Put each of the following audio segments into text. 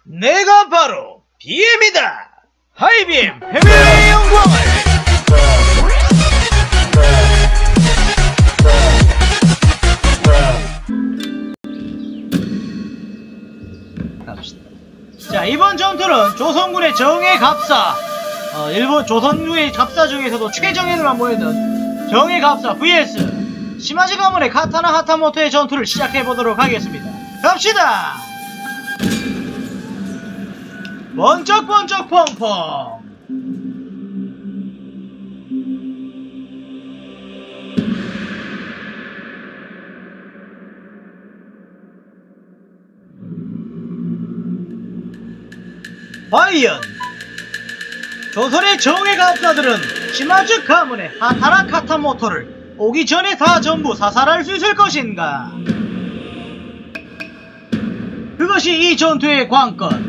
내가 바로 BM이다. 하이빔 패밀리의 영광을. 갑시다. 자, 이번 전투는 조선군의 정예 갑사, 일본 조선군의 갑사 중에서도 최정예들만 모였던 정예 갑사 vs 시마지 가문의 카타나 하타모토의 전투를 시작해보도록 하겠습니다. 갑시다! 번쩍번쩍 펑펑. 과연 조선의 정예 갑사들은 시마즈 가문의 하타나 카타모토를 오기 전에 다 전부 사살할 수 있을 것인가? 그것이 이 전투의 관건.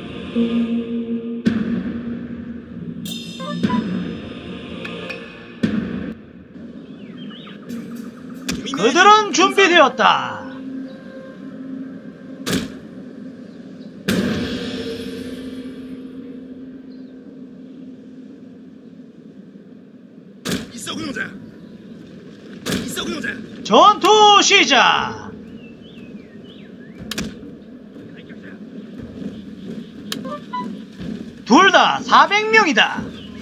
그들은 준비되었다. 전투 시작! 둘 다 400명이다.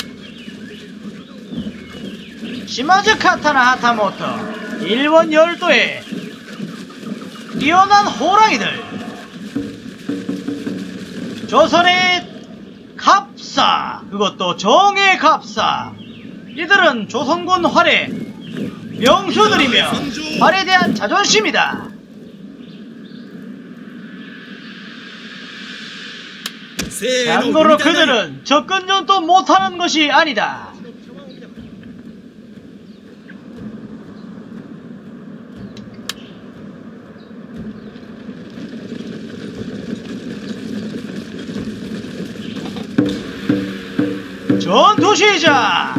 시마즈 카타나 하타모토, 일본 열도의 뛰어난 호랑이들. 조선의 갑사, 그것도 정예 갑사. 이들은 조선군 활의 명수들이며 활에 대한 자존심이다. 참고로 그들은 접근전도 못하는 것이 아니다. 전투 시작!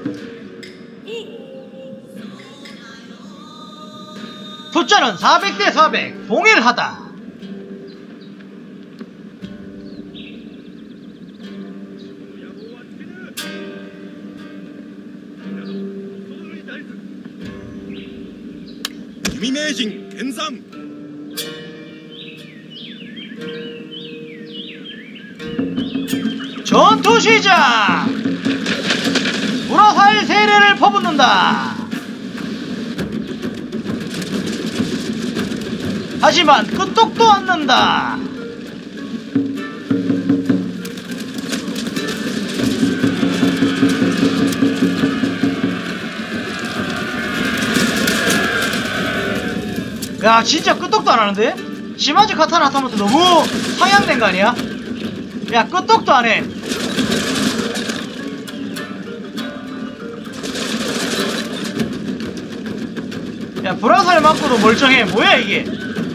숫자는 400대 400 동일하다. 유미메이징 겐상. 전투 시작! 불화살 세례를 퍼붓는다. 하지만 끄떡도 않는다. 야, 진짜 끄떡도 안 하는데? 시마즈 카타나 하타모토 너무 상향된 거 아니야? 야, 끄떡도 안 해. 야, 불화살 맞고도 멀쩡해. 뭐야 이게?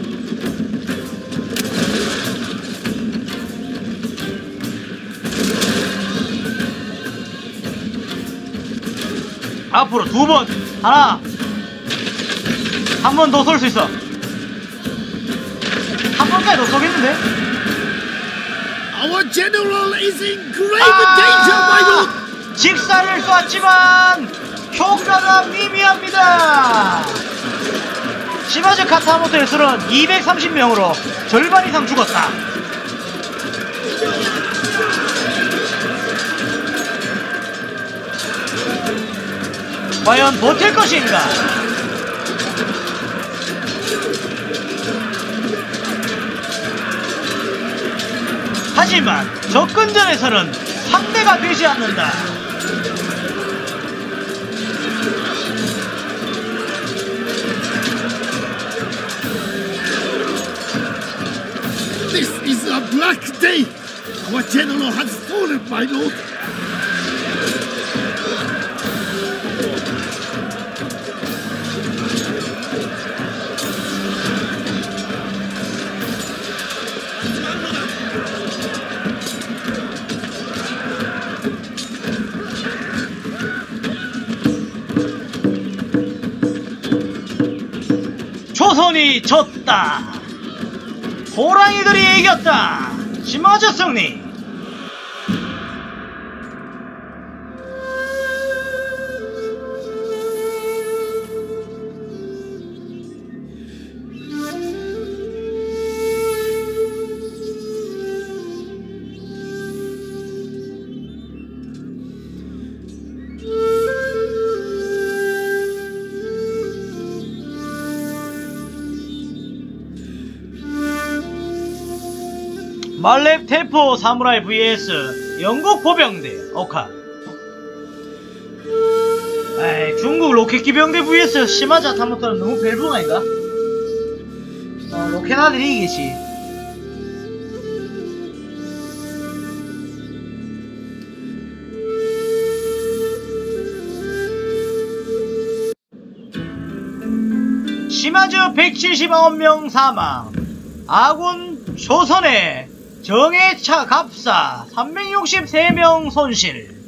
앞으로 2번. 하나. 한 번 더 쏠 수 있어. 한 번까지 더 쏘겠는데? Our general is in grave danger, my lord. 직사를 쐈지만 효과가 미미합니다. 시마즈 카타모토의 수는 230명으로 절반 이상 죽었다. 과연 버틸 것인가? 하지만 접근전에서는 상대가 되지 않는다. This is a black day. Our general has fallen, my lord. 조선이 졌다. 호랑이들이 이겼다. 시마즈 승리. 말렙 태포 사무라이 vs 영국 보병대 오카. 에이, 중국 로켓 기병대 vs 시마자 타모토는 너무 벨붕 아닌가? 로켓 아들이 이기겠지. 시마즈 179명 사망. 아군 조선의 정예차 갑사 363명 손실.